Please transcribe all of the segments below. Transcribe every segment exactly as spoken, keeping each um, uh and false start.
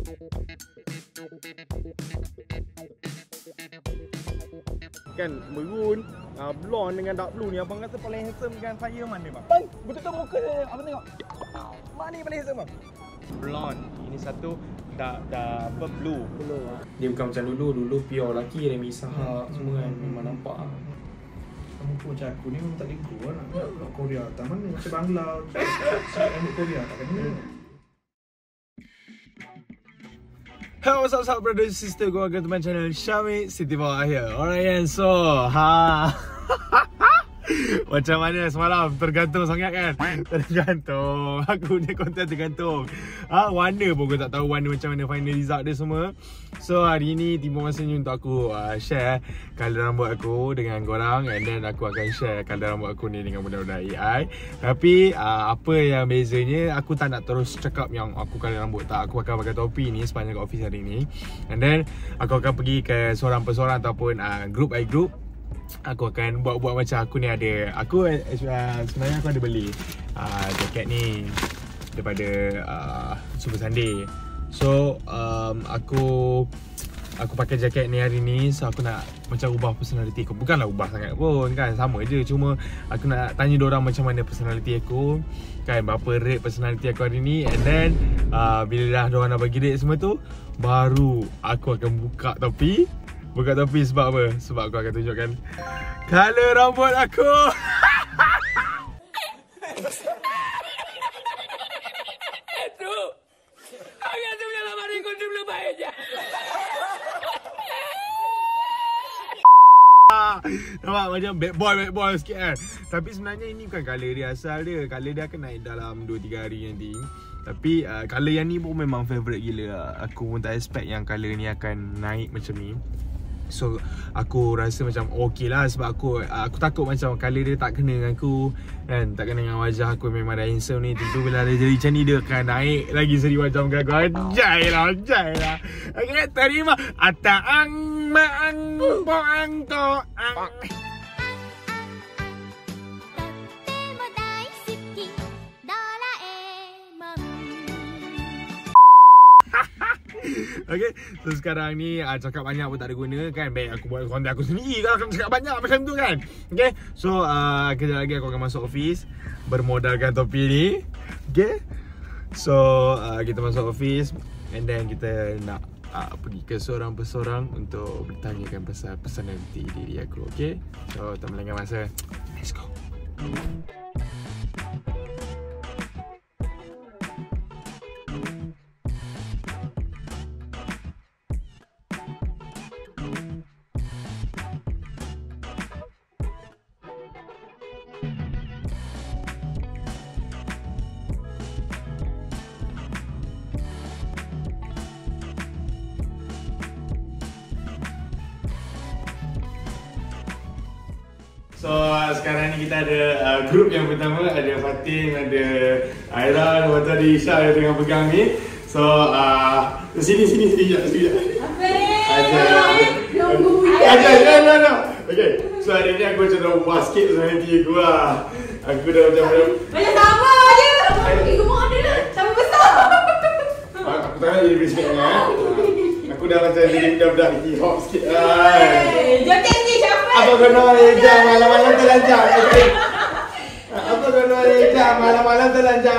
Kan merun, uh, blonde dengan dark blue ni abang kata paling handsome dengan saya mana bang? Bang, betul-betul muka dia. Abang tengok. Mana ni paling handsome bang? Blonde. Ini satu dah dah apa blue. Blue. Dia bukan macam dulu, dulu pure lelaki ada misahak semua kan, memang nampak. Kamu pun macam aku ni memang tak lego lah nak nak Korea. Tak mana macam Bangla, cakap rambut Korea tak kena. Hello, what's up, what's up, brother and sister? Welcome to my channel, Syamik City Boy here. Alright, and so, ha. Macam mana semalam? Tergantung sangat kan? Tergantung. Aku ni konten tergantung. Ha, warna pun aku tak tahu warna macam mana final result dia semua. So hari ni tiba masanya untuk aku uh, share colour rambut aku dengan korang. And then aku akan share colour rambut aku ni dengan budak-budak A I. Tapi uh, apa yang bezanya, aku tak nak terus cakap yang aku colour rambut. Tak, aku akan pakai topi ni sepanjang kat office hari ni. And then aku akan pergi ke seorang per seorang ataupun uh, group by group. Aku akan buat-buat macam aku ni ada. Aku uh, sebenarnya aku ada beli uh, jaket ni daripada uh, Super Sunday. So um, aku aku pakai jaket ni hari ni. So aku nak macam ubah personality aku. Bukanlah ubah sangat pun kan, sama je. Cuma aku nak tanya diorang macam mana personality aku kan, berapa rate personality aku hari ni. And then uh, bila dah diorang dah bagi rate semua tu, baru aku akan buka topi. Buka topi sebab apa? Sebab aku akan tunjukkan colour rambut aku. Itu agak tu punya lama ni kau belum baik je. Nampak macam bad boy, bad boy sikit kan. Tapi sebenarnya ini bukan colour dia asal dia. Colour dia akan naik dalam dua tiga hari nanti. Tapi uh, colour yang ni pun memang favourite gila. Aku pun tak expect yang colour ni akan naik macam ni. So aku rasa macam okey lah. Sebab aku aku takut macam colour dia tak kena dengan aku kan, tak kena dengan wajah aku. Memang dah handsome ni, tentu bila dia jadi macam ni dia akan naik lagi seri wajah muka aku. Anjay lah, anjay lah. Okay, terima Ataang maang poang to ang. Okay, so sekarang ni uh, cakap banyak pun tak ada guna kan. Baik aku buat konten aku sendiri kalau akan cakap banyak macam tu kan. Okay, so uh, kejap lagi aku akan masuk office bermodalkan topi ni. Okay, so uh, kita masuk office and then kita nak uh, pergi ke seorang per seorang untuk bertanyakan pasal personality diri aku. Okay, so tak melengah masa, let's go. So sekarang ni kita ada uh, grup yang pertama. Ada Fatin, ada Aira, lepas tu ada Isha yang tengah pegang ni. So uh, sini sini sini sekejap, sekejap. Apa? Ada, ada, ada, ada. Okay, so hari ni aku macam dah ubah sikit personality aku lah. Aku dah macam macam sama je. Pergi gemuk ada lah, sama besar. Aku tak nak jadi respect ni eh. Aku dah macam jadi budak-budak hip hop sikit lah. Jaket ni siapa? Apa kena hijab malam-malam telanjang? Okay. Apa kena hijab malam-malam telanjang?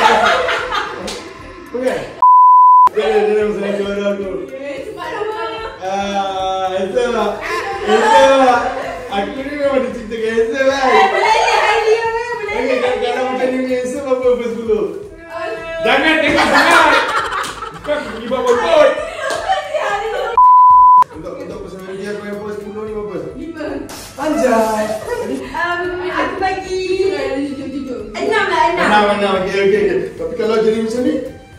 Okay. Dia dia dia mesti juara aku. Cepat dah. Ah, itu. Itu. Aku ni memang dicinta cancer kan. Eh, boleh ni Hailey boleh boleh. Okay, kalau macam ni cancer apa apa sepuluh. Jangan tengok sangat. Kau pergi bawa bot. Untuk untuk personality aku yang post sepuluh ni berapa? Lima. Anjay. Um, aku bagi enam lah, enam. Enam, enam. Okey, okey, okey. Tapi kalau jadi macam ni,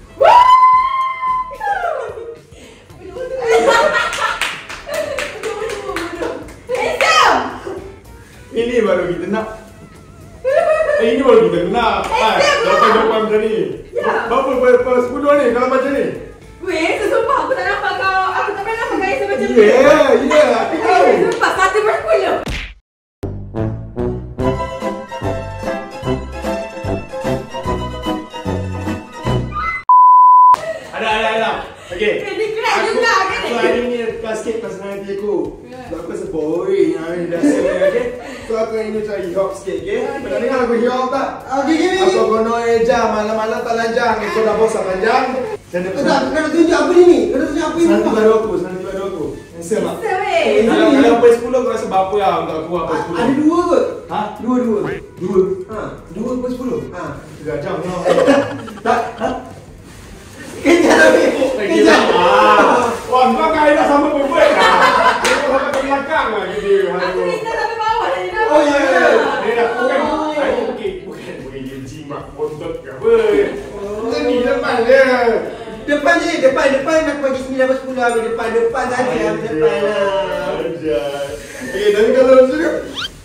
ini baru kita nak. Eh, ini baru kita nak. Ah, jawapan-jawapan macam ni. Berapa berapa sepuluh ni kalau macam ni? Weh, sesumpah aku tak nampak kau. Aku tak pernah pakai semacam tu. Ya, ya, aku tahu. Sumpah, satu per sepuluh. Ada, ada, ada. Okay. Kena crack juga kan? Aku hari ni kelas sikit personality aku. So aku rasa boring hari ni dah semua, okay? So aku hari ni cari hip hop sikit, okay? Pernah dengar lagu hip hop tak? Okay, gini. Aku gono eja malam-malam tak lanjang, kau dah bosan panjang. Saya Tak, kau nak tunjuk apa ni ni? Kau nak tunjuk apa ni? Nanti baru aku, nanti baru aku. Handsome tak? Weh. Kalau kalau apa sepuluh kau rasa berapa lah untuk aku apa sepuluh? Ada dua kot. Ha? Dua dua. Dua. Ha. Dua apa sepuluh? Ha. Tiga jam lah. Tak? Ha? Kejap tapi. Kejap. Ah. Wah, kau kaya dah sama berbuat lah. Kau sampai ke belakang lah gitu. Aku minta sampai bawah tadi. Oh ya ya. Dia dah bukan. Aku bukan bukan bukan dia jimat bontot ke apa. Macam ni depan dia. Depan je, depan depan nak bagi sembilan belas sepuluh habis depan depan saja habis depan lah. Ajar. Okey, tapi kalau macam ni.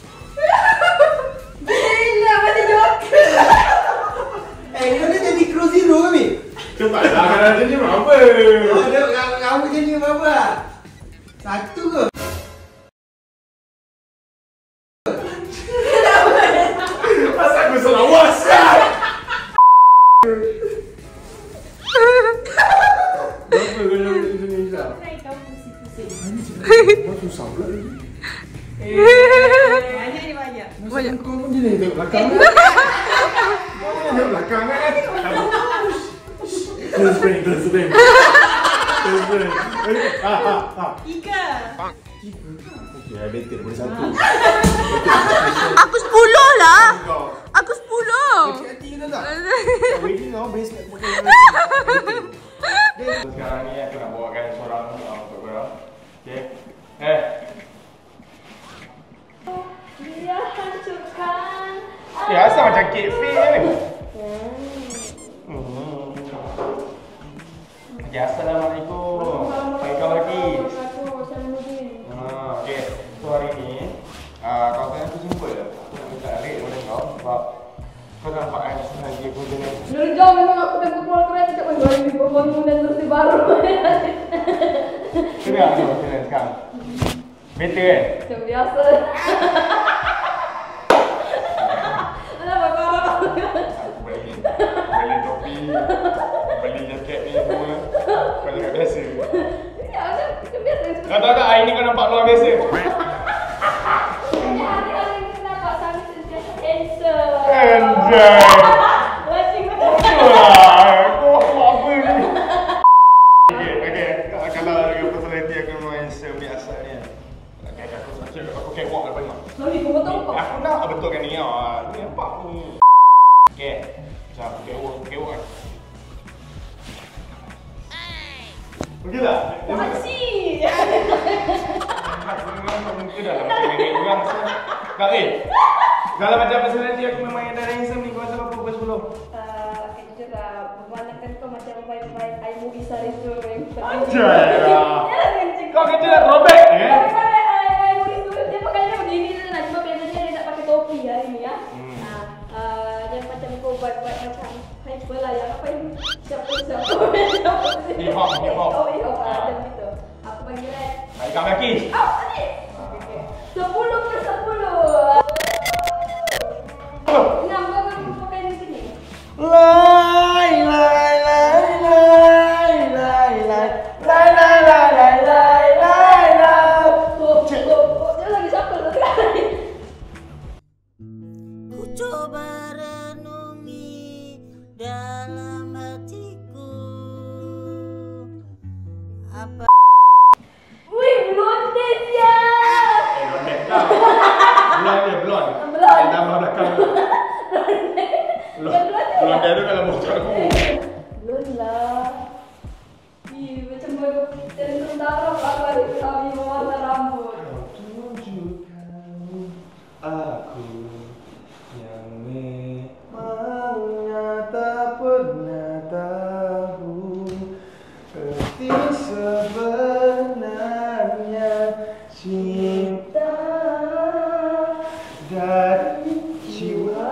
Gila macam joker. Eh, kau dah jadi cross zero ke ni? Cepat lah, kalau macam ni apa? Oh, dia kamu jadi apa? Satu ke? Pasal aku salah WhatsApp. Berapa kalau Indonesia? Kau susah pula ni. Banyak ni banyak. Banyak kau pun dia tengok belakang. Kau tengok belakang kan? Close friend, close friend. Close friend. Ah, ah, ah. Tiga. Okey, ada better daripada satu. Aku sepuluh lah. Aku sepuluh. Hati kita tak? Wedding kau best kat pakai. Sekarang ni aku nak bawakan seorang untuk korang. Okey. Eh. Dia hancurkan. Eh, asal macam kek fake ni? Hmm. Okay, Assalamualaikum. Baik kau lagi. Ah, okey. So hari ni ah kawan aku simple je. Aku nak minta rate daripada kau sebab kau nampak kan sengaja aku jenis. Dari jauh memang aku dah berbual keren cakap oh, dua ribu bangun dan terus baru. Kena aku kena sekarang. Better kan? Macam biasa. Alah bapak. Aku beli beli topi, beli jaket ni semua. Kau cakap biasa. Ya, macam biasa. Kau tahu tak hari ni kau nampak luar biasa? Hari-hari ni nampak sangat sentiasa handsome. Anjay. Watching macam Wah, kau buat apa ni? Okey, okey. Kalau dengan personality aku memang handsome biasa ni. Okey, aku aku aku catwalk depan kau. Sorry, kau betul kau. Aku nak betulkan ni ah. Ni nampak ni. Okey. Macam aku catwalk, aku catwalk. Okey tak? Makasih. Aku memang muka dah lah macam nenek orang. Kak eh. Kalau macam personality aku memang yang dah handsome ni, kau rasa berapa pukul sepuluh? Uh, okay, jujur lah, memandangkan kau macam pemain-pemain I movie star itu yang Anjay lah. Ya, kencing. Kau kerja nak throwback eh? I movie tu dia pakainya begini je lah, cuma bedanya dia tak pakai topi hari ni ya. Hmm. Ah, uh, yang macam kau buat-buat macam hyper lah yang apa yang siapa siapa. Hip hop, hip hop. Oh, hip hop lah, macam gitu. Aku bagi red. Hai kau kaki. Oh, tadi. Okay. Sepuluh ke sepuluh. Enam kau kau pakai di sini. Lai lai lai lai lai lai lai lai lai lai lai lai lai. Oh, oh, dia lagi siapa tu sekali? Ku coba renungi dalam hatiku. Apa? Wih, blonde dia. Eh, blonde kau. Blonde dia blonde. Blonde. Eh, nama belakang. Blonde tu kalau bocor aku. Blonde lah. Ih, macam baru dari tentara aku ada kami mewarna rambut. Tunjukkan aku yang memangnya tak pernah tahu erti sebenarnya cinta dari jiwa.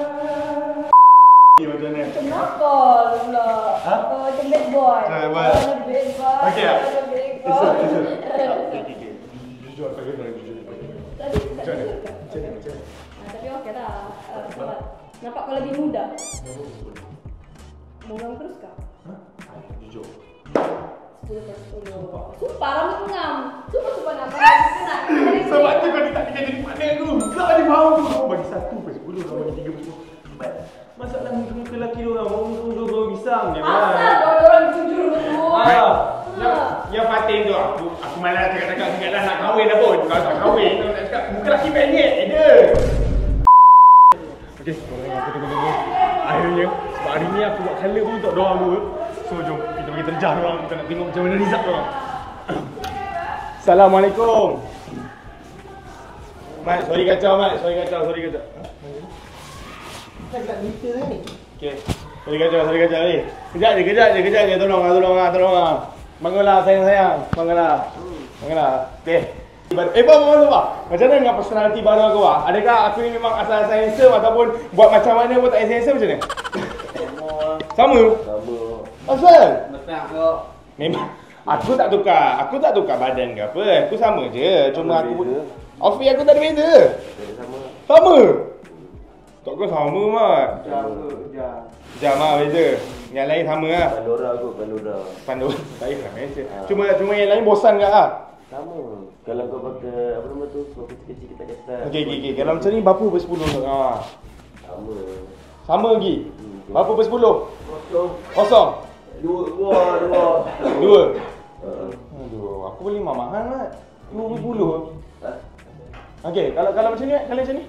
Macam mana? Kenapa pula? Ha? Oh, macam bad boy. Bad boy. Oh, bad boy. Okey tak? Oh, bad boy. Esok, esok. Okey, okey. Jujur, aku kena jujur. Tadi tak Macam mana? jujur ke? Macam mana? Macam mana? Ah, tapi okey lah. Ah, sebab nampak kau lebih muda. Mau ngam terus kah? Ha? Jujur. sepuluh per sepuluh. Sumpah, rambut ngam. Sumpah, sumpah ngam. Kenal. Sebab tu kau tak jadi partner aku. Kau ada mahu tu. Kau bagi satu per sepuluh, kau bagi tiga per sepuluh. Masalah muka lelaki orang, muka dua pisang je lah. Asal orang jujur betul. Ah, yang, yang Fatin tu aku aku malas cakap-cakap sikit lah nak kahwin dah pun. Kalau tak kahwin, kau nak cakap muka lelaki penyek je. Okey, korang aku tunggu-tunggu. Akhirnya, sebab hari ni aku buat colour pun untuk dorang dua. So jom kita bagi terjah dorang, kita nak tengok macam mana result dorang. Assalamualaikum. Mat, sorry kacau Mat, sorry kacau, sorry kacau. Tak meter ni. Okey. Sorry kacau, sorry kacau ni. Kejap je, kejap je, kejap je. Tolong ah, tolong ah, tolong ah. Bangunlah sayang-sayang. Bangunlah. Bangunlah. Okey. Eh, Pak, Pak, Pak. Macam mana dengan personality baru aku, Pak? Adakah aku ni memang asal-asal handsome ataupun buat macam mana pun tak handsome macam mana? Sama. Sama. Asal? Betul kau. Memang. Aku tak tukar. Aku tak tukar badan ke apa. Aku sama je. Cuma aku pun outfit aku tak ada beza. Sama. Sama. Takkan sama, Mat. Jam ke? Jam. Jam lah beza. Yang lain sama lah. Pandora aku, Pandora. Pandora. Tak payah biasa. Cuma cuma yang lain bosan ke lah? Sama. Kalau kau pakai apa nama tu? Kau kecil-kecil kita kata. Okey, okey, okey. Kalau macam ni berapa per sepuluh tu? Ha. Sama. Sama lagi. Berapa per sepuluh? Kosong. Kosong. Dua, dua, dua. Dua. Uh, Aduh, aku beli mahal Mat. Dua per sepuluh. ha? Okey, kalau kalau macam ni, kalau macam ni?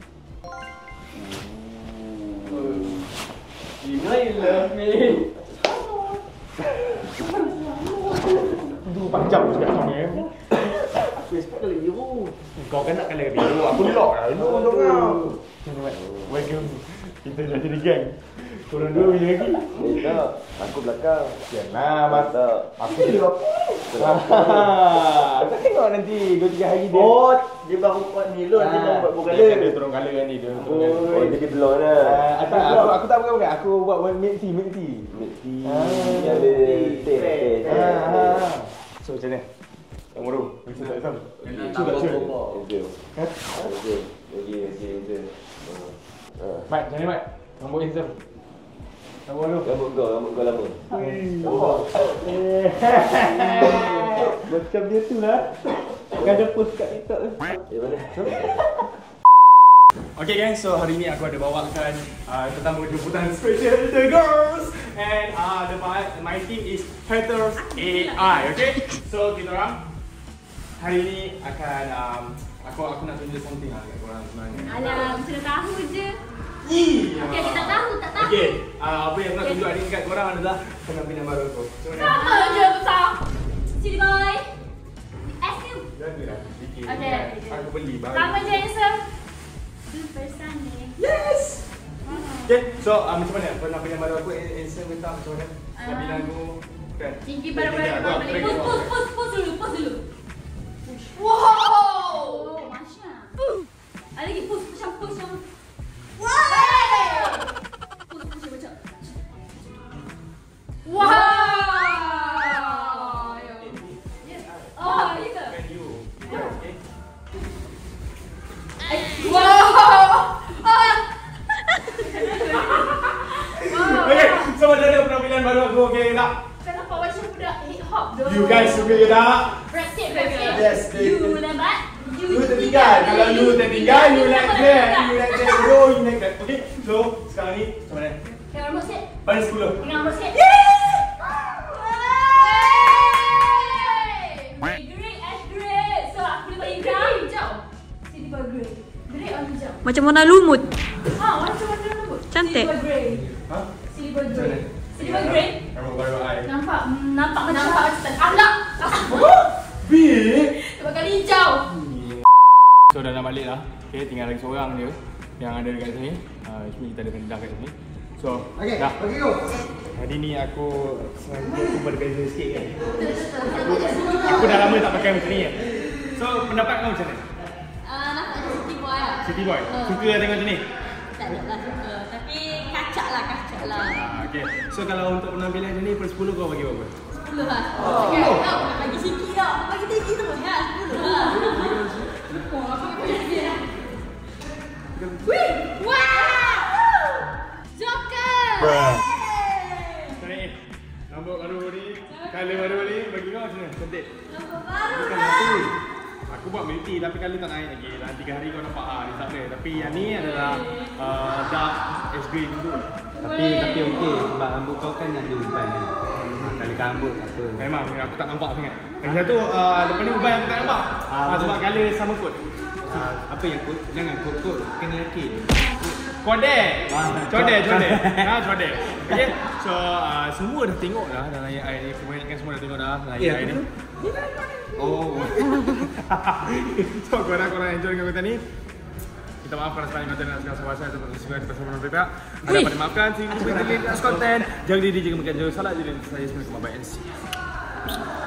You know you love me. Dua empat jam cakap sama ya. Aku expect kali biru. Kau kan nak colour biru. Aku lock lah. Lu untuk kau. Welcome. Kita dah jadi geng. Korang dua punya lagi. Tak. Aku belakang. Janganlah Mat. Tak. Aku jadi apa? Kau tengok nanti dua tiga hari dia. Oh, dia baru buat ni lu, dia baru buat bukan Dia dia. dia turun colour kan ni. Dia turun Oh, colour. jadi blonde dah. Ah, tak, aku aku tak bukan bukan. Aku buat milk tea, milk tea. Milk tea. Ah. Yang ada teh, teh, teh. Ah. So macam ni. Yang baru. Bisa tak sama? Cuba cuba. Okey. Okey. Okey, okey, okey. Ah. Mat, macam ni Mat. Rambut handsome. Rambut lu. Rambut kau, rambut kau lama. Macam dia tu lah. Kan ada post kat TikTok tu. Eh, mana? Okay guys, so hari ni aku ada bawakan uh, tetamu jemputan special The Girls. And uh, the my team is Haters A I, okay? So kita orang hari ni akan um, aku aku nak tunjuk something lah kat korang sebenarnya. Alah, sudah tahu je. Ih. Okey, kita tahu, tak tahu. Okay, uh, apa yang aku nak tunjuk hari ni kat korang adalah penampilan baru aku. So, Sama je besar. Sini boy. Ask him. Jangan lah, sikit. Okay. Aku beli baru. Sama je handsome. Super sunny. Yes! Okay, so uh, macam mana penampilan baru aku? Handsome ke tak? Macam mana? Penampilan aku kan? Tinggi pada Tinggi, pada aku pada aku balik. tengok. Pus pus pus pus dulu, pus dulu. Wow! Oh, Masya. Ada lagi pus macam pus yang. Wow! Pus pus yang macam. Wow! Oh, ya ke? Kan you. Okay. Wow! Ah! Okay, so macam mana penampilan baru aku? Okay tak? Kenapa macam budak hip hop tu? You guys suka ke tak? Brexit, Brexit. Yes, You lambat. You tertinggal. Kalau you tertinggal, you like that. You like that. Bro, you like that. Okay, so sekarang ni macam mana? Tengok rambut sikit. Pada sepuluh. Tengok rambut sikit. Great, as great. So aku boleh bagi grey hijau. Silver grey. Grey or hijau? Macam warna lumut. Ha, macam mana rambut? Cantik. Silver grey. Ha? Silver grey. Silver grey. Rambut baru I. Nampak, mm, nampak macam nampak macam anak. Big. Sebab kali hijau. So dah nak balik lah. Okay, tinggal lagi seorang je yang ada dekat sini. Uh, Ismi kita ada rendah kat sini. So, okay, dah. Okay, go. Hari ni aku sengaja aku berbeza sikit kan. Aku, aku dah lama tak pakai macam ni kan. So, pendapat kau macam mana? Ah, nampak macam city boy lah. City boy, suka lah tengok macam ni? Tak ada lah suka. Tapi kacak lah, kacak lah. Ah, okay. So, kalau untuk penampilan macam ni, per sepuluh kau bagi berapa? Sepuluh lah. Sepuluh? Tak, bagi sikit tau. Bagi tinggi tu pun ya, sepuluh lah. Oh, aku macam ni lah. Wih! Wow! Joker! Sorry, rambut baru ni Kalau baru ni bagi kau macam mana? Cantik. Bukan satu. Aku buat milk tea tapi kali tak naik lagi. Dalam tiga hari kau nampak ah, dia tak ada. Tapi yang ni adalah uh, dark es green tu. Tapi tapi okey sebab rambut kau kan ada uban kan. Ha, kali rambut tak apa. Memang aku tak nampak sangat. Yang satu uh, lepas ni uban aku tak nampak. Ah, Ah, sebab colour sama kot. Ha, apa yang kot jangan kot-kot kena lelaki. Kodek. Ah, Codek, co- codek. Ha, codek. Okey. So uh, semua dah tengok dah dalam layar air ni. Kebanyakan semua dah tengok dah layar Ya, air ni. Oh. So korang-korang enjoy dengan konten ni. Kita maaf kerana sekali konten dan segala sebab saya terima kasih kepada semua pihak. Ada pada maafkan sehingga kita next konten. Jangan diri jika mungkin jauh salah jadi saya sebenarnya kembali and see you.